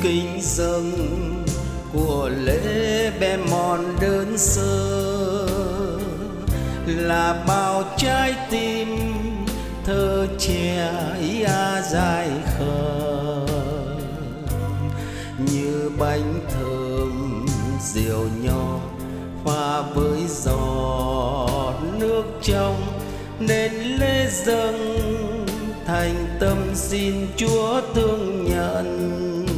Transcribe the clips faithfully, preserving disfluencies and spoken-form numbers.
kính dâng của lễ bé mòn đơn sơ là bao trái tim thơ trẻ ý a dài khờ, như bánh thơm rượu nho pha với giọt nước trong, nên lễ dâng thành tâm xin Chúa thương nhận.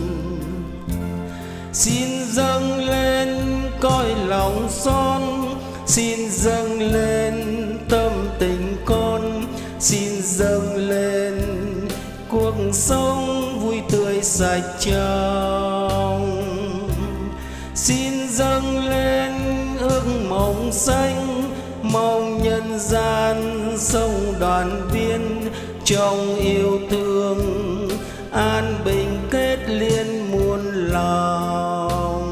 Xin dâng lên cõi lòng son, xin dâng lên tâm tình con, xin dâng lên cuộc sống vui tươi sạch trong. Xin dâng lên ước mộng xanh, mong nhân gian sống đoàn viên trong yêu thương, an bình kết liên muôn lòng.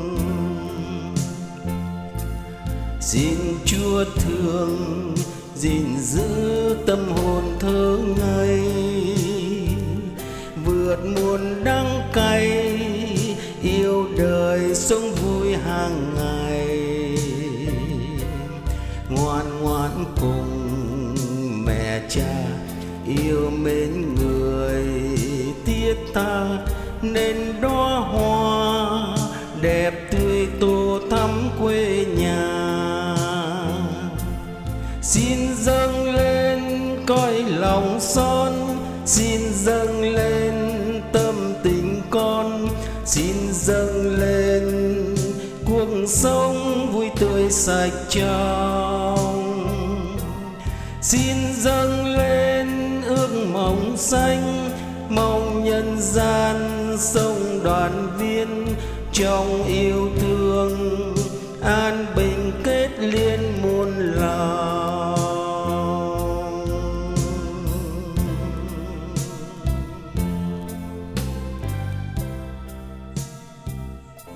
Xin Chúa thương gìn giữ tâm hồn thơ ngây, vượt muôn đắng cay, yêu đời sống vui hàng ngày. Ngoan ngoãn cùng mẹ cha yêu mến người tiết ta, nên đóa hoa đẹp tươi tô thắm quê nhà. Xin dâng lên cõi lòng son, xin dâng lên tâm tình con, xin dâng lên cuộc sống vui tươi sạch trong. Xin dâng lên ước mộng xanh, mong nhân gian sống đoàn viên trong yêu thương, an